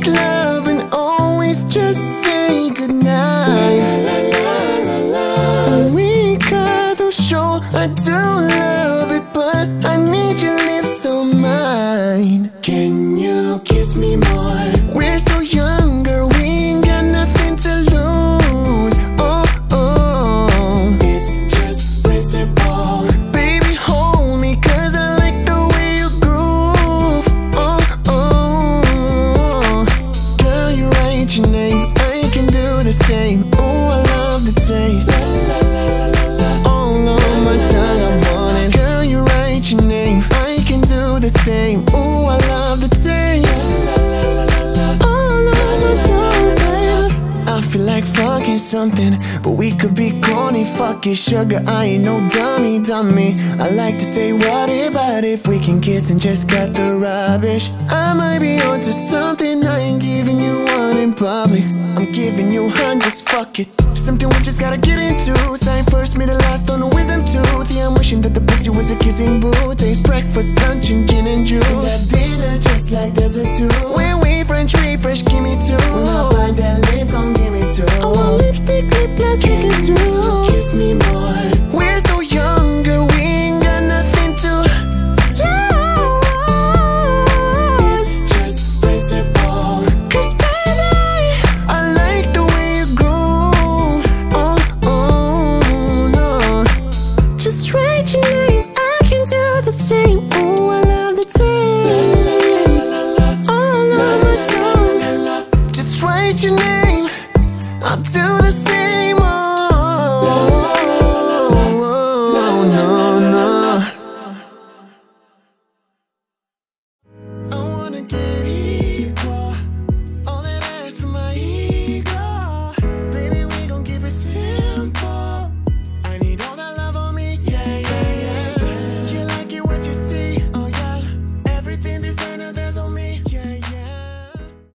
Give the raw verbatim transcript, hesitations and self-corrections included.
love and always just say goodnight. And we cuddle, sure, I do love it, but I need your lips on mine. Can you kiss me more? We're so young, girl, we ain't got nothing to lose. Oh, oh, it's just principle. Baby, hold me, cause I like the way you groove. Oh, oh, girl, you write your name, I can do the same. Oh, I love the taste. All on my tongue, I want it. Girl, you write your name, I can do the same. Oh, I love the taste. All on my tongue, babe. I feel like fucking something, but we could be corny. Fuck it, sugar, I ain't no dummy, dummy. I like to say what about if we can kiss and just cut the rubbish. I might be onto something, I ain't giving you one in public. I'm giving you hundreds, fuck it. Something we just gotta get into. Sign first, me the last on the wisdom tooth. Yeah, I'm wishing that the pussy was a kissing booth. Taste breakfast, lunch, and gin and juice. And that dinner just like desert too. When we French refresh, give me two. When I find that lip, gon' give me two. I want lipstick, lip gloss, stickers too. Can you kiss me more? We're so young, girl, we ain't got nothing to lose. It's just principle. Cause baby, I like the way you groove. Oh, oh, no. Just write your name, I can do the same. Oh, I love the taste. All on my tongue. Just write your name, I'll do the